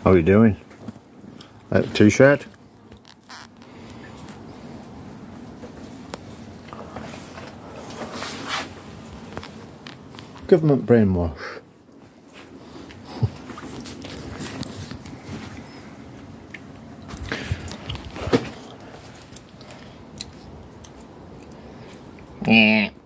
How are you doing? T-shirt? Government brainwash. Yeah.